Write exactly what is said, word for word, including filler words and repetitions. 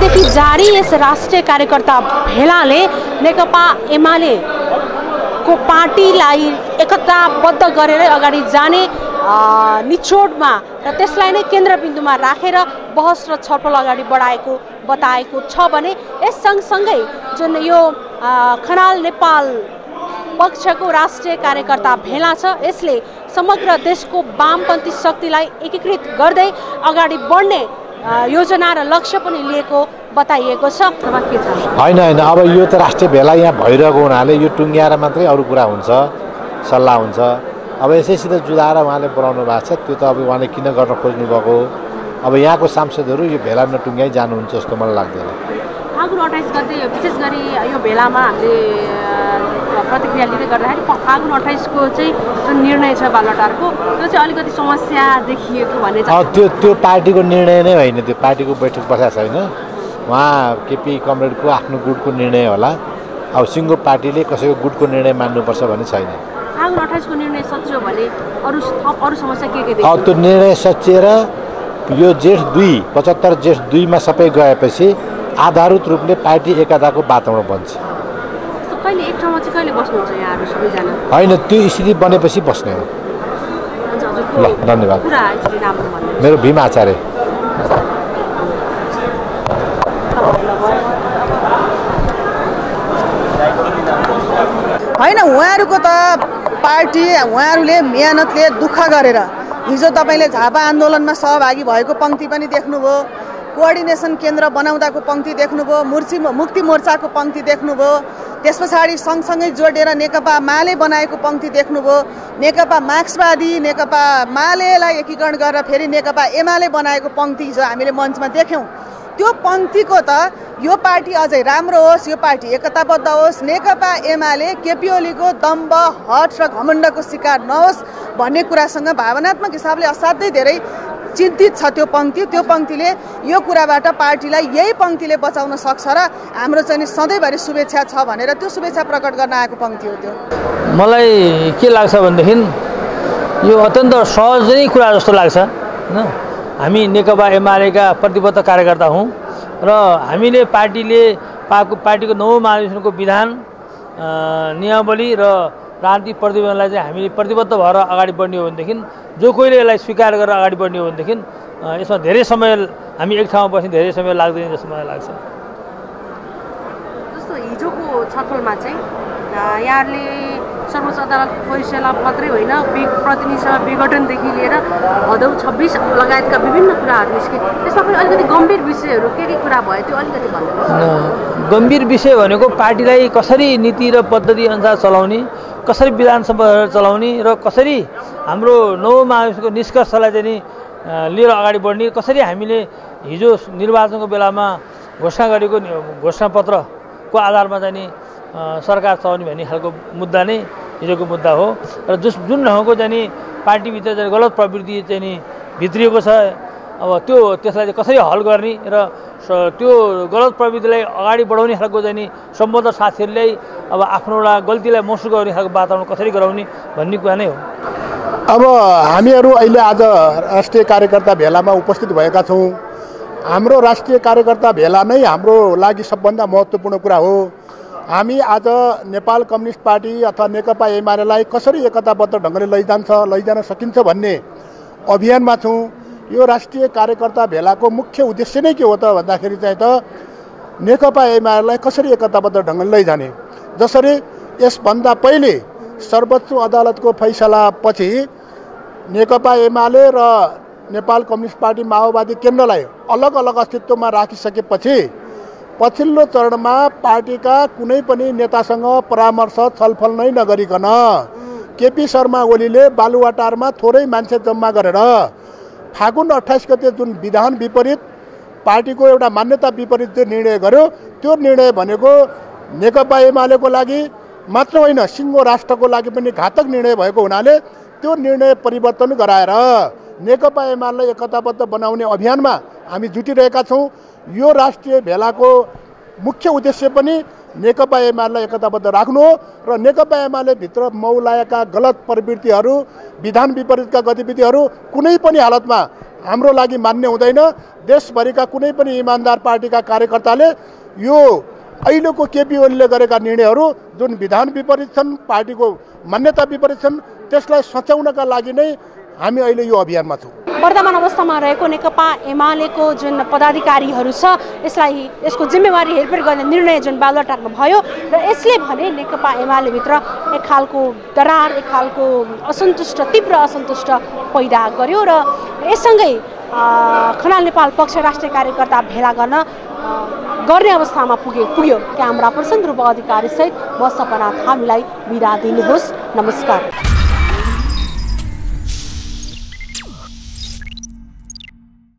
हिजोदेखि जारी यस राष्ट्रिय कार्यकर्ता भेलाले नेकपा एमाले को पार्टीलाई एकताबद्ध गरेर अगाडि जाने निचोडमा र त्यसलाई नै केन्द्रबिन्दुमा राखेर बहस र छलफल अगाडि बढाएको बताएको छ भने यस सँगसँगै जुन यो खनाल नेपाल पक्षको राष्ट्रिय कार्यकर्ता भेला छ यसले समग्र देशको वामपन्थी शक्तिलाई एकीकृत गर्दै अगाडि बढ्ने योजना र लक्ष्य पनि लिएको बताइएको छ। होइन होइन अब यो त राष्ट्रिय भेला यहाँ भइरहेको हुनाले यो टुङ्ग्याएर मात्रै अरू कुरा हुन्छ, सल्लाह हुन्छ। अब यसैसित जुधाएर उहाँले बोलाउनु भएको छ, त्यो त अब उहाँले किन गर्न खोज्नु भएको हो। अब यहाँको सांसदहरू यो भेला नटुङ्ग्याइ जानुहुन्छ जस्तो मलाई लाग्दैन। फागुन अट्ठाइस गते विशेष गरी यो भेलामा हामीले प्रतिक्रिया लिँदै गर्दाखेरि फागुन अट्ठाइसको चाहिँ जुन निर्णय छ बालटारको त्यो चाहिँ अलिकति समस्या देखिएको भन्ने त्यो त्यो पार्टीको निर्णय नै होइन, त्यो पार्टीको बैठक बसेको छैन। उहाँ केपी कमरेडको आफ्नो गुटको निर्णय होला। अब सिङ्गो पार्टीले कसैको गुटको निर्णय मान्नुपर्छ भन्ने छैन। फागुन अट्ठाइसको निर्णय सचियो भने अरू अरू समस्या के के देखिन्छ? अब त्यो निर्णय सचिएर यो जेठ दुई पचहत्तर जेठ दुईमा सबै गएपछि आधारभूत रूपले पार्टी एकताको वातावरण बन्छ। कहिले एक ठाउँमा चाहिँ कहिले बस्नुहुन्छ यहाँहरू सबैजना? होइन, त्यो स्थिति बनेपछि बस्ने हो। ल धन्यवाद। मेरो भीम आचार्य। होइन, उहाँहरूको त पार्टी उहाँहरूले मेहनतले दुःख गरेर हिजो तपाईँले झापा आन्दोलनमा सहभागी भएको पङ्क्ति पनि देख्नुभयो, कोअर्डिनेसन केन्द्र बनाउँदाको पङ्क्ति देख्नुभयो, मुर्ची मुक्ति मोर्चाको पङ्क्ति देख्नुभयो, त्यस पछाडि सँगसँगै जोडेर नेकपा माले बनाएको पङ्क्ति देख्नुभयो, नेकपा मार्क्सवादी नेकपा मालेलाई एकीकरण गरेर फेरि नेकपा एमाले बनाएको पङ्क्ति हिजो हामीले मञ्चमा देख्यौँ। त्यो पङ्क्तिको त यो पार्टी अझै राम्रो होस्, यो पार्टी एकताबद्ध होस्, नेकपा एमाले केपी ओलीको दम्ब हट र घमण्डको शिकार नहोस् भन्ने कुरासँग भावनात्मक हिसाबले असाध्यै धेरै चिन्तित छ त्यो पङ्क्ति। त्यो पङ्क्तिले यो कुराबाट पार्टीलाई यही पङ्क्तिले बचाउन सक्छ र हाम्रो चाहिँ सधैँभरि शुभेच्छा छ भनेर त्यो शुभेच्छा प्रकट गर्न आएको पङ्क्ति हो त्यो। मलाई के लाग्छ भनेदेखि यो अत्यन्त सहज नै कुरा जस्तो लाग्छ होइन। हामी नेकपा एमालेका प्रतिबद्ध कार्यकर्ता हौँ र हामीले पार्टीले पाको पार्टीको नौ महाधिवेशनको विधान नियमावली र राजनीतिक प्रतिबन्धलाई चाहिँ हामीले प्रतिबद्ध भएर अगाडि बढ्ने हो भनेदेखि जो कोहीले यसलाई स्वीकार गरेर अगाडि बढ्ने हो भनेदेखि यसमा धेरै समय हामी एक ठाउँमा बस्ने धेरै समय लाग्दैन जस्तो मलाई लाग्छ। जस्तो हिजोको छलफलमा चाहिँ यहाँहरूले सर्वोच्च अदालतको फैसला मात्रै होइन प्रतिनिधि सभा विघटनदेखि लिएर भदौ छब्बिस लगायतका विभिन्न कुराहरू निस्के, त्यसमा पनि अलिकति गम्भीर विषयहरू के के कुरा भयो त्यो अलिकति भन्नुहोस्। गम्भीर विषय भनेको पार्टीलाई कसरी नीति र पद्धति अनुसार चलाउने, कसरी विधानसभा चलाउने र कसरी हाम्रो नौ महाधिवेशनको निष्कर्षलाई चाहिँ लिएर अगाडि बढ्ने, कसरी हामीले हिजो निर्वाचनको बेलामा घोषणा गरेको घोषणापत्रको आधारमा चाहिँ सरकार चलाउने भन्ने खालको मुद्दा नै हिजोको मुद्दा हो। र जस जुन ढङ्गको चाहिँ पार्टीभित्र चाहिँ गलत प्रवृत्ति चाहिँ नि भित्रिएको छ, अब त्यो त्यसलाई चाहिँ कसरी हल गर्ने र त्यो गलत प्रवृत्तिलाई अगाडि बढाउने खालको चाहिँ नि सम्बन्ध साथीहरूले अब आफ्नो एउटा गल्तीलाई महसुस गर्ने खालको वातावरण कसरी गराउने भन्ने कुरा नै हो। अब हामीहरू अहिले आज राष्ट्रिय कार्यकर्ता भेलामा उपस्थित भएका छौँ। हाम्रो राष्ट्रिय कार्यकर्ता भेला नै हाम्रो लागि सबभन्दा महत्त्वपूर्ण कुरा हो। हामी आज नेपाल कम्युनिस्ट पार्टी अथवा नेकपा एमालेलाई कसरी एकताबद्ध ढङ्गले लैजान्छ लैजान सकिन्छ भन्ने अभियानमा छौँ। यो राष्ट्रिय कार्यकर्ता भेलाको मुख्य उद्देश्य नै के हो त भन्दाखेरि चाहिँ त नेकपा एमालेलाई कसरी एकताबद्ध ढङ्गले लैजाने। जसरी यसभन्दा पहिले सर्वोच्च अदालतको फैसलापछि नेकपा एमाले र नेपाल कम्युनिस्ट पार्टी माओवादी केन्द्रलाई अलग अलग अस्तित्वमा राखिसकेपछि पछिल्लो चरणमा पार्टीका कुनै पनि नेतासँग परामर्श छलफल नै नगरिकन केपी शर्मा ओलीले बालुवाटारमा थोरै मान्छे जम्मा गरेर फागुन अट्ठाइस गते जुन विधान विपरीत पार्टीको एउटा मान्यता विपरीत जो निर्णय गर्यो, त्यो निर्णय भनेको नेकपा एमालेको लागि मात्र होइन सिङ्गो राष्ट्रको लागि पनि घातक निर्णय भएको हुनाले त्यो निर्णय परिवर्तन गराएर नेकपा एमालेलाई एकताबद्ध बनाउने अभियानमा हामी जुटिरहेका छौँ। यो राष्ट्रिय भेलाको मुख्य उद्देश्य पनि नेकपा एमालेलाई एकताबद्ध राख्नु हो र नेकपा एमाले भित्र मौलाएका गलत प्रवृत्तिहरू, विधान विपरीतका गतिविधिहरू कुनै पनि हालतमा हाम्रो लागि मान्य हुँदैन। देशभरिका कुनै पनि इमान्दार पार्टीका कार्यकर्ताले यो अहिलेको केपी ओलीले गरेका निर्णयहरू जुन विधान विपरीत छन्, पार्टीको मान्यता विपरीत छन्, त्यसलाई सच्याउनका लागि नै हामी अहिले यो अभियानमा छौँ। वर्तमान अवस्थामा रहेको नेकपा एमालेको जुन पदाधिकारीहरू छ यसलाई यसको जिम्मेवारी हेरफेर गर्ने निर्णय जुन बालुवाटारमा भयो र यसले भने नेकपा एमालेभित्र एक खालको दरार, एक खालको असन्तुष्ट, तीव्र असन्तुष्ट पैदा गर्यो र यससँगै खनाल नेपाल पक्ष राष्ट्रिय कार्यकर्ता भेला गर्न गर्ने अवस्थामा पुगे पुग्यो। क्यामेरा पर्सन ध्रुव अधिकारी सहित म सपना थामीलाई बिदा दिनुहोस्। नमस्कार।